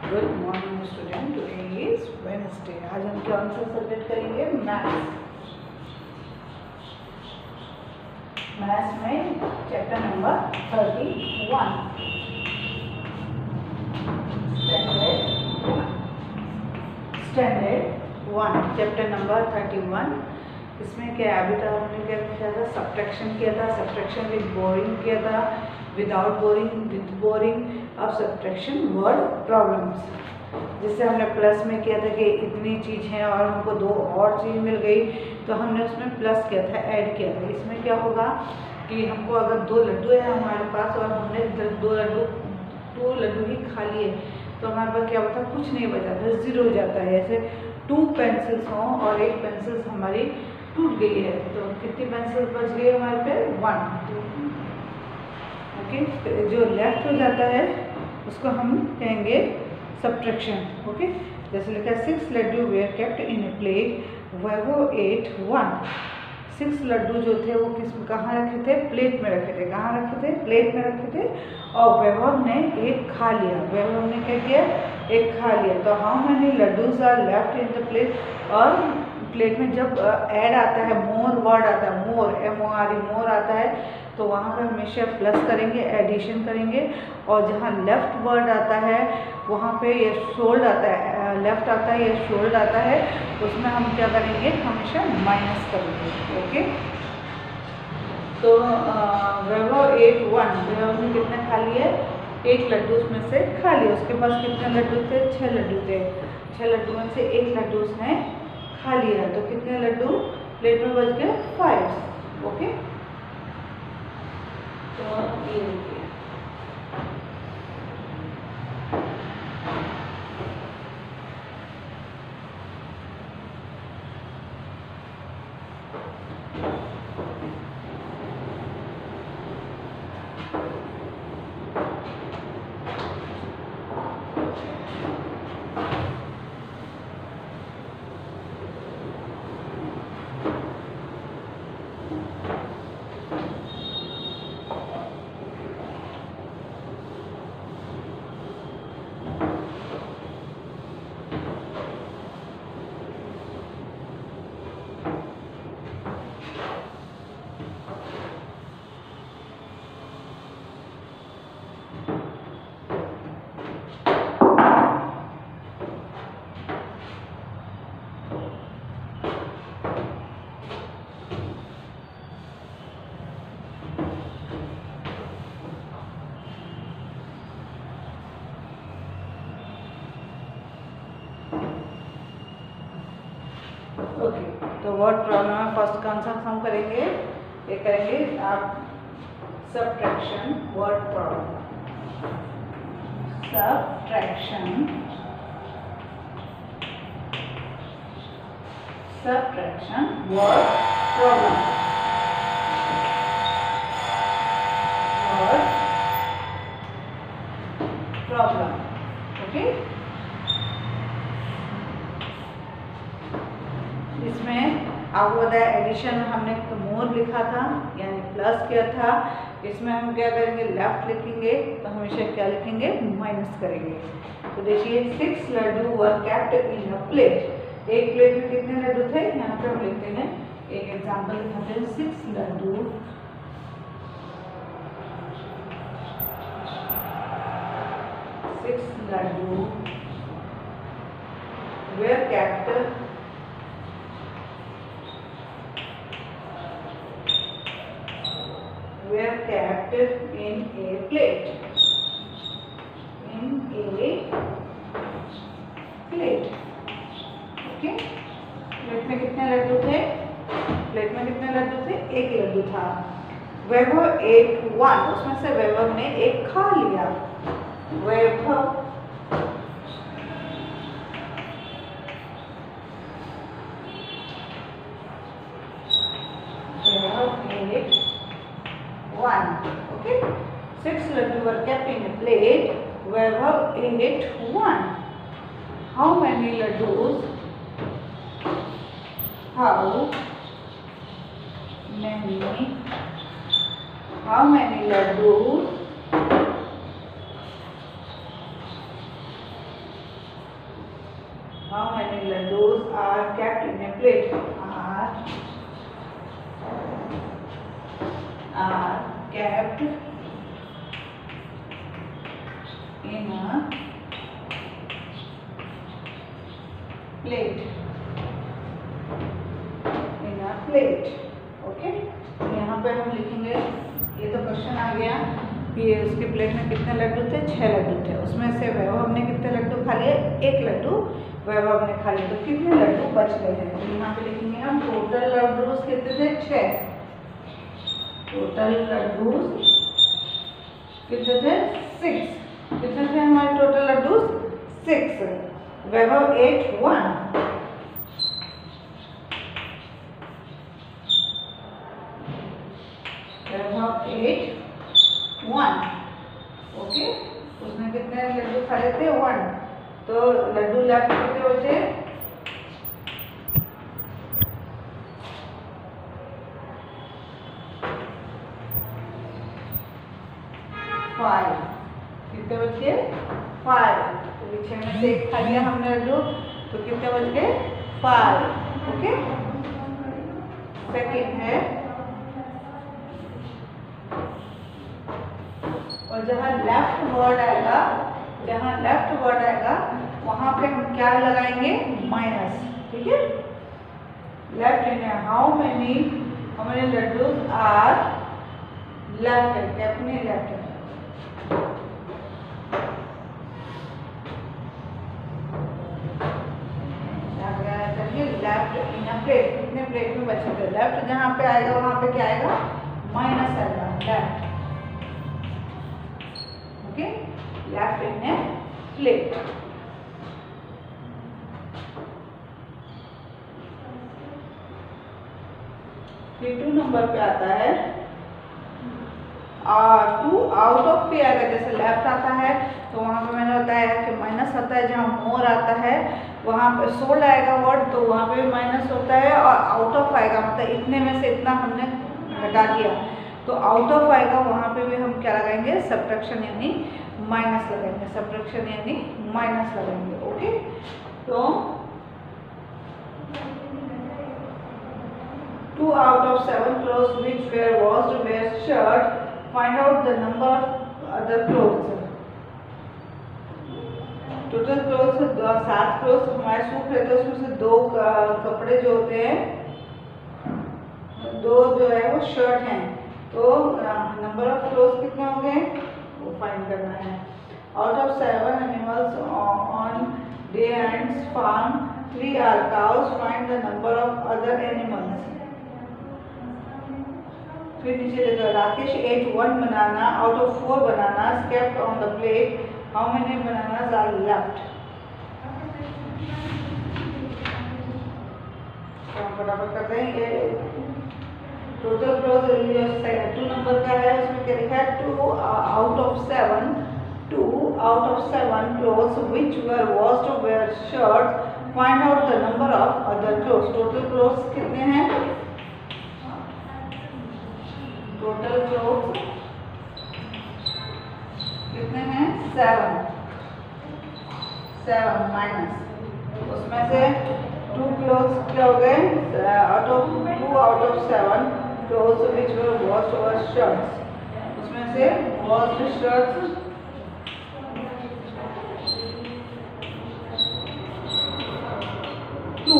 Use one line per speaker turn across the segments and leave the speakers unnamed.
Good morning student, today is Wednesday. आज हम कौन सा सब्जेक्ट करेंगे? मैथ्स में chapter number 31, standard 1, chapter number 31। इसमें क्या है, अभी तक हमने क्या किया था? सब्ट्रैक्शन किया था, सब्ट्रैक्शन विद बोरिंग किया था, विदाउट बोरिंग, विद बोरिंग। अब सब्ट्रैक्शन वर्ड प्रॉब्लम्स, जिससे हमने प्लस में किया था कि इतनी चीज़ है और हमको दो और चीज़ मिल गई, तो हमने उसमें प्लस किया था, ऐड किया था। इसमें क्या होगा कि हमको अगर 2 लड्डू है हमारे पास और हमने 2 लड्डू ही खा लिए, तो हमारे पास क्या होता है? कुछ नहीं बचा था, 0 हो जाता है। ऐसे 2 पेंसिल्स हों और एक पेंसिल हमारी टूट गई है, तो कितनी पेंसिल बच गई हमारे पे? 1। ओके, जो लेफ्ट हो जाता है उसको हम कहेंगे सब्ट्रैक्शन। ओके, जैसे लिखा है 6 laddu were kept in a plate, Vaibhav ate 1। 6 laddu जो थे वो कहाँ रखे थे? प्लेट में रखे थे। कहाँ रखे थे? प्लेट में रखे थे। और वैभव ने एक खा लिया। वैभव ने क्या किया? एक खा लिया। तो how many laddus are left in the plate? और प्लेट में जब ऐड आता है, मोर वर्ड आता है, मोर, MORE, मोर आता है, तो वहाँ पर हमेशा प्लस करेंगे, एडिशन करेंगे। और जहाँ लेफ्ट वर्ड आता है वहाँ पे ये शोल्ड आता है, लेफ्ट आता है, ये शोल्ड आता है, उसमें हम क्या करेंगे? हमेशा माइनस करेंगे। ओके, तो वैभव 8 1, वैभव ने कितने खा लिए? 1 लड्डू उसमें से खा लिया। उसके पास कितने लड्डू थे? 6 लड्डू थे। 6 लड्डू में से 1 लड्डू उसने खा लिया, तो कितने लड्डू प्लेट में बच गए? 5। ओके, तो ये देखिए, ओके, तो वर्ड प्रॉब्लम में फर्स्ट कौन सा हम करेंगे? ये करेंगे आप subtraction word problem. Subtraction word problem. Word problem. Okay, इसमें आपको बताया एडिशन में हमने मोर लिखा था, यानी प्लस किया था। इसमें हम क्या करेंगे? लेफ्ट लिखेंगे, तो हमेशा क्या लिखेंगे? माइनस करेंगे। तो देखिए 6 laddu were kept in a plate. एक प्लेट में कितने लड्डू थे? यहाँ पे हम लिखते हैं, एक एग्जाम्पल दिखाते हैं। 6 laddu were kept were kept in a plate. Okay, plate में कितने लड्डू थे? प्लेट में कितने लड्डू थे? 1 लड्डू था। वैभव 8 1, उसमें से वैभव ने 1 खा लिया। Vaibhav Okay, 6 laddu were kept in a plate. Vaibhav ate 1. How many laddus? How many laddus how many laddus are kept in a plate? Are kept in a plate. In a plate. Okay, यहाँ पे हम लिखेंगे, ये तो question आ गया कि उसकी plate में कितने लड्डू थे, 6 लड्डू थे। उसमें से वैभव ने कितने लड्डू खा लिए, 1 लड्डू वैभव ने खा लिए, तो कितने लड्डू बच गए हैं। तो यहाँ पे लिखेंगे हम टोटल लड्डू कितने थे, 6। टोटल लड्डू कितने थे, 6। कितने थे हमारे total laddu, 6। Vaibhav ate 1। Vaibhav ate 1। Okay, उसने कितने लड्डू खाए थे, 1। तो लड्डू लेफ्ट कितने बचे, 5। कितने बच गए, 5। तो पीछे में से 1 खा लिया हमने लड्डू, तो कितने बच गए, 5। ओके, सेकेंड है, और जहाँ लेफ्ट वर्ड आएगा, वहां पे हम क्या लगाएंगे, माइनस। ठीक है, लेफ्ट इन है, how many laddus are left करके अपने लेफ्ट लेफ्ट इन प्लेट, कितने प्लेट में बचे थे। लेफ्ट जहाँ पे आएगा वहां पे क्या आएगा, माइनस आएगा, left. Okay, left in a plate. फिर 2 नंबर पे आता है 2 आउट ऑफ पे आएगा। जैसे लेफ्ट आता है तो वहां पे मैंने बताया कि माइनस आता है, जहाँ मोर आता है वहां पे सोल्ड आएगा वर्ड, तो वहां पे भी माइनस होता है। और आउट ऑफ आएगा मतलब इतने में से इतना हमने घटा दिया, तो आउट ऑफ आएगा, वहां पे भी हम क्या लगाएंगे, सब्ट्रैक्शन यानी माइनस लगाएंगे, सब्ट्रैक्शन यानी माइनस लगाएंगे। ओके, तो 2 out of 7 clothes which were washed were shirts. Find out the number of other clothes. Total clothes 7 clothes हमारे सूट रहते हैं, उसमें से 2 कपड़े जो होते हैं, 2 जो है वो शर्ट हैं। तो नंबर ऑफ क्लोथ्स कितने हो गए वो फाइंड करना है। Out of 7 animals on day ends farm 3 are cows. Find the number of other animals. फिर नीचे देखो, Rakesh ate 1 banana out of 4 bananas kept on the plate. How many bananas are left? तो हम फटाफट करते हैं। ये टोटल क्लोथ 2 नंबर का है, उसमें क्या लिखा है, 2 out of 7 clothes which were washed were shirts. Find out the number of other clothes. Total clothes कितने हैं, टोटल क्लोथ्स कितने हैं, 7 माइनस, उसमें से 2 क्लोथ्स क्या हो गए, 2 out of 7 clothes which were washed were shirts. उसमें से washed shirts 2।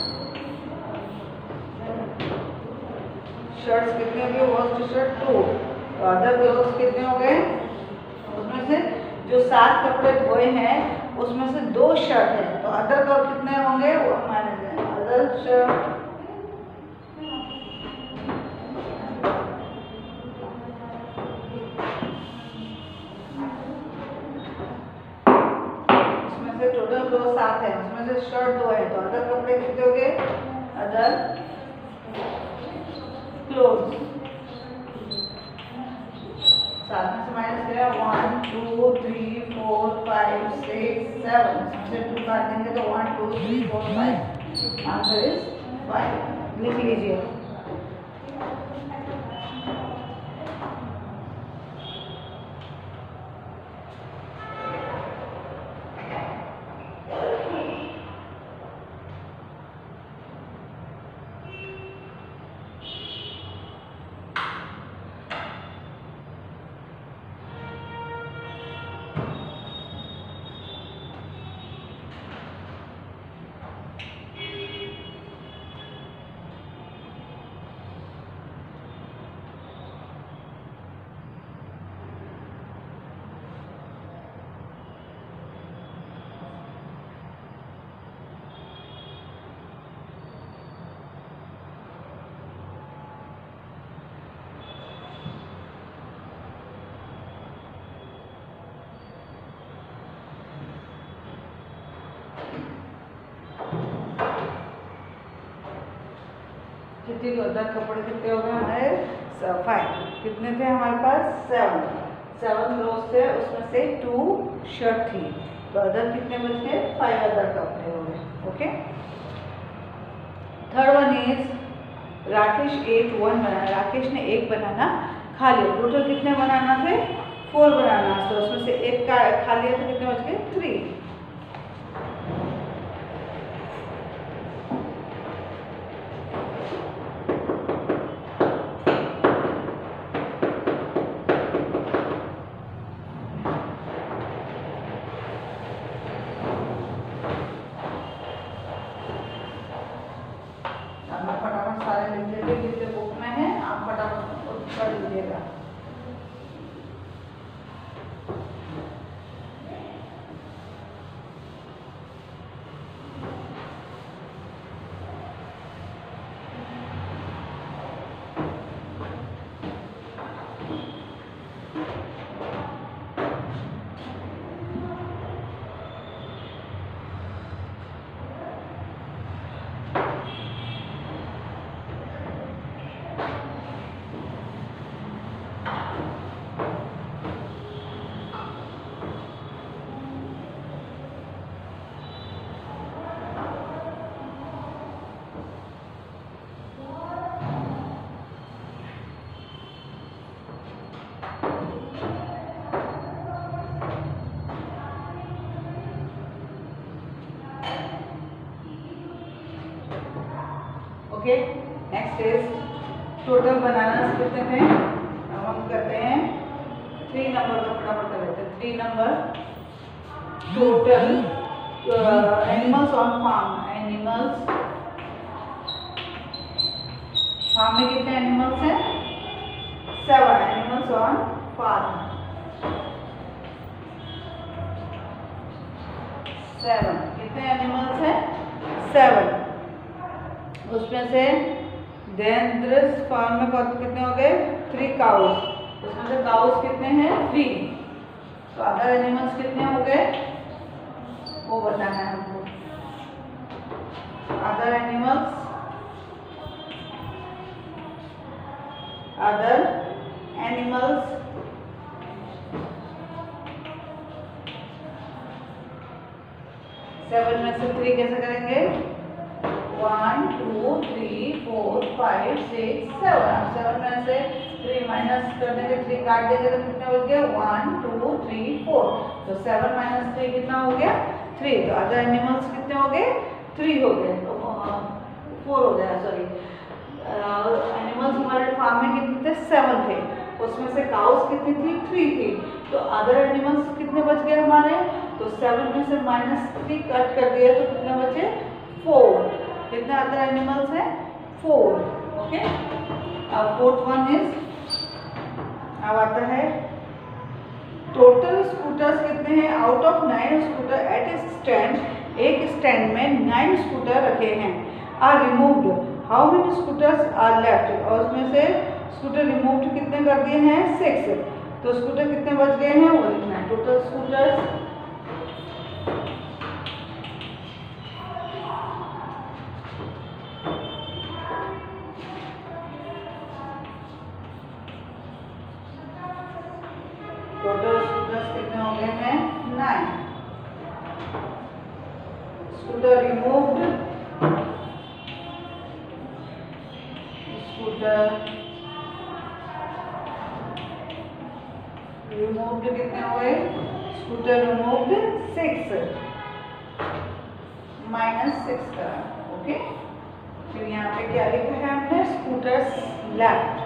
शर्ट्स कितने हो गए, वॉश शर्ट 2। तो अदर क्लोथ्स कितने हो गए, उसमें से जो 7 कपड़े धोए हैं उसमें से 2 शर्ट है, तो अदर क्लोथ कितने होंगे वो माइनस है। अदर शर्ट उसमें से टोटल क्लोथ 7 है, उसमें से शर्ट 2 है, तो अदर कपड़े कितने हो गए, अदर क्लोथ 7 में से माइनस किया 1 2 3 4 5 6 7, इसमें से 2 काट देंगे तो 1 2 3 4 5, आंसर इज 5। लिख लीजिए। कितने 10 कपड़े कितने हो गए हमारे 5। कितने थे हमारे पास 7 क्लोथ थे, उसमें से 2 शर्ट थी, तो अदर कितने बच गए 5 अदर कपड़े हो गए। Okay, third one is Rakesh ate 1 banana. Rakesh ने 1 बनाना खा लिया। टोटल कितने बनाना थे 4 बनाना, तो उसमें से 1 का खा लिया तो कितने बच गए 3। फटाफट सारे लिख लीजिए, जितने बुक में है आप फटाफट पढ़ लीजिएगा। Okay, next is total banana कितने थे। अब हम करते हैं 3 नंबर का फटाफट कर लेते हैं। 3 number total animals on farm. Animals farm में कितने एनिमल्स हैं 7 एनिमल्स ऑन फार्म। 7 कितने एनिमल्स हैं 7। उसमें से देंद्रस फार्म में कितने हो गए 3 काउस। उसमें से काउस कितने हैं 3। तो अदर एनिमल्स कितने हो गए वो बताना है हमको। Other animals, other animals seven में से 3 कैसे करेंगे 1 2 3 4 5 6 7। 7 में से 3 माइनस कर देंगे, 3 काट देंगे तो कितने हो गए 1 2 3 4। तो 7 माइनस 3 कितना हो गया 3। तो अदर एनिमल्स कितने हो गए 3 हो गए, तो 4 हो गया सॉरी। एनिमल्स हमारे फार्म में कितने थे 7 थे। उसमें से काउस कितनी थी 3 थी। तो अदर एनिमल्स कितने बच गए हमारे, तो 7 में से -3 कट कर दिया तो कितने बचे 4। कितने अदर एनिमल्स हैं 4। ओके, अब फोर्थ वन इज, अब आता है टोटल स्कूटर्स कितने हैं। Out of 9 scooter at a stand, एक स्टैंड में 9 स्कूटर रखे हैं। Are removed, how many scooters are left. और उसमें से स्कूटर रिमूव्ड कितने कर दिए हैं 6। तो स्कूटर कितने बच गए हैं वो लिखना है। टोटल स्कूटर्स कितने हो गए हैं 9। स्कूटर रिमूव्ड, स्कूटर रिमूव्ड कितने हो गए स्कूटर रिमूव्ड 6 -6 का। ओके, फिर यहाँ पे क्या लिखा है हमने स्कूटर्स लेफ्ट।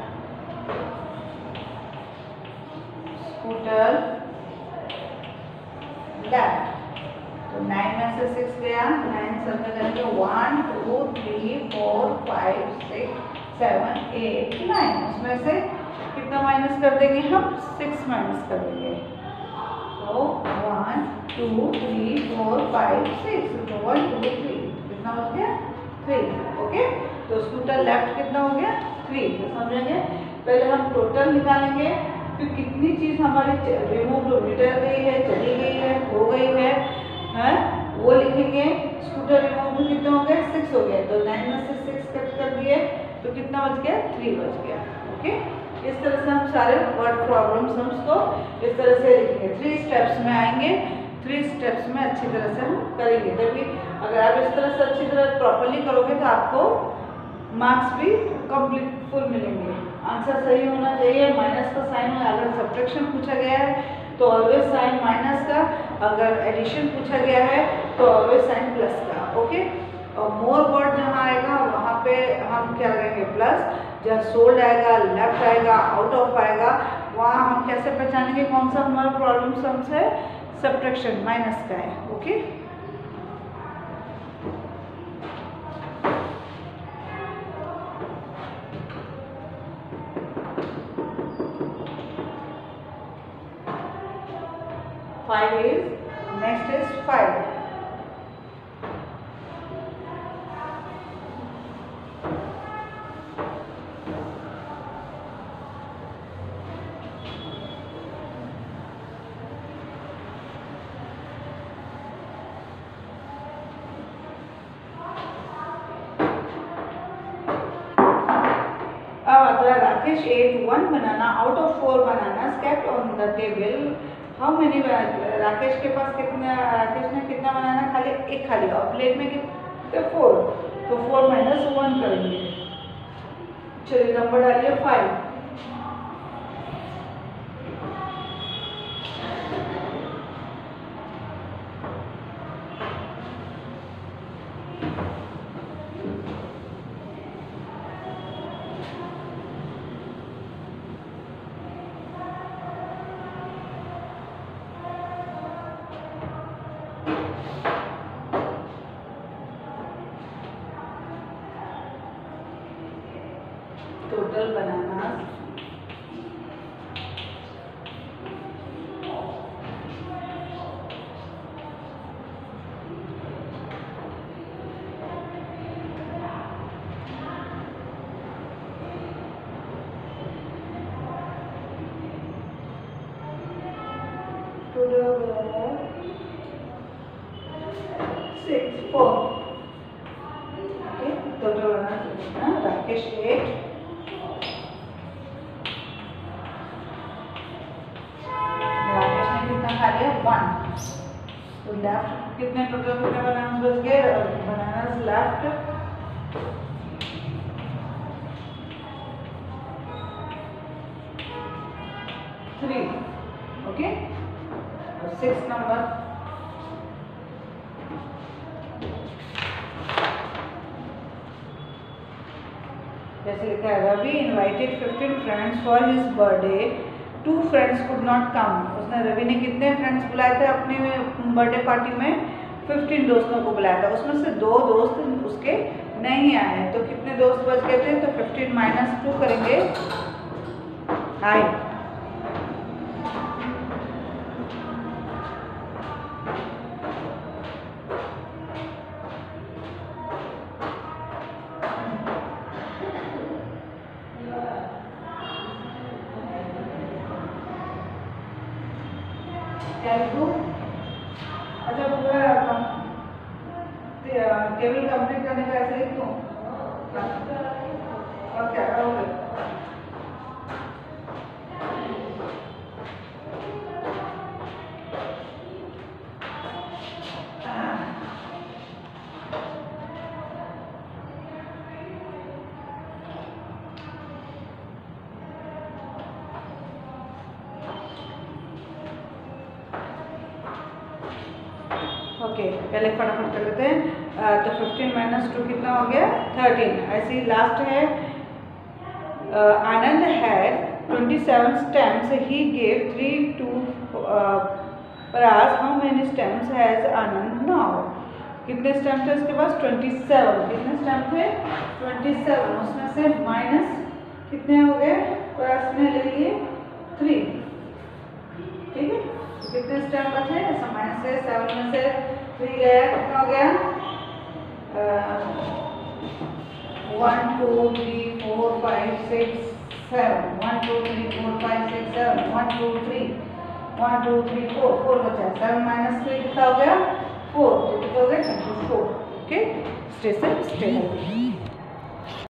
स्कूटर लेफ्ट, तो 9 में से 6 गया, 9 सर्कल करेंगे 1 2 3 4 5 6 7 8 9। उसमें से कितना माइनस कर देंगे हम 6 माइनस कर देंगे। तो 1 2 3 4 5 6, तो 1 2 3 कितना हो गया 3। ओके, तो स्कूटर लेफ्ट कितना हो गया 3। तो समझेंगे, पहले हम टोटल निकालेंगे कि कितनी चीज हमारी रिमूव मिटर गई है, चली गई है, हो गई है वो लिखेंगे। स्कूटर रिमूव कितने हो गए 6 हो गए, तो 9 में से 6 कट कर दिए तो कितना बच गया, 3 बच गया। ओके, इस तरह से हम सारे वर्ड प्रॉब्लम सम्स को इस तरह से लिखेंगे। 3 स्टेप्स में आएंगे, 3 स्टेप्स में अच्छी तरह से हम करेंगे। तभी अगर आप इस तरह से अच्छी तरह प्रॉपरली करोगे तो आपको मार्क्स भी कंप्लीट फुल मिलेंगे। आंसर सही होना चाहिए। माइनस का साइन है, अगर सब्ट्रैक्शन पूछा गया है तो ऑलवेज साइन माइनस का, अगर एडिशन पूछा गया है तो ऑलवेज साइन प्लस का। ओके, और मोर वर्ड जहाँ आएगा वहाँ पे हम क्या करेंगे, प्लस। जहाँ सोल्ड आएगा, लेफ्ट आएगा, आउट ऑफ आएगा, वहाँ हम कैसे पहचानेंगे कौन सा हमारा प्रॉब्लम सम्स है, सब्ट्रैक्शन माइनस का है। Okay, five is next is 5। Rakesh ate 1 banana out of 4 bananas kept on the table. How many Rakesh के पास कितना, राकेश ने कितना बनाना खा लिया, एक खा लिया, और प्लेट में कितने 4, तो 4 माइनस 1 करेंगे। चलिए नंबर डालिए 5। Total banana total 6 4। Okay, total banana Rakesh 8, खा लिया 1, तो लेफ्ट कितने टोटल कितने बनाना बच गए, बनाना लेफ्ट 3। ओके, और 6 नंबर जैसे लिखा है, Ravi invited 15 friends for his birthday, 2 friends could not come. उसने, रवि ने कितने फ्रेंड्स बुलाए थे अपने बर्थडे पार्टी में, 15 दोस्तों को बुलाया था, उसमें से 2 दोस्त उसके नहीं आए, तो कितने दोस्त बच गए थे, तो 15 माइनस 2 करेंगे, आए। अच्छा, पूरा टेबल कंप्लीट करने का ऐसे लिख दूँ और क्या करोगे? ओके, पहले फटाफट कर लेते हैं। तो 15 माइनस 2 कितना हो गया, 13। ऐसे ही लास्ट है, Anand had 27 stamps, he gave 3 to Paras, how many stamps has Anand now. कितने स्टैम्प थे उसके पास, 27। कितने स्टैम्प थे, 27, उसमें से माइनस कितने हो गए, परास ने ले लिए 3। ठीक है, तो कितने स्टैम्प बचे, ऐसा माइनस से 7 में से 3 गया, कितना हो गया, 1 2 3 4 5 6 7, 1 2 3 4 5 6 7, 1 2 3 1 2 3 4, 4 बचा, 7 माइनस 3 कितना हो गया, 4, तो कितना हो गया, 24। Okay, stay safe, stay healthy.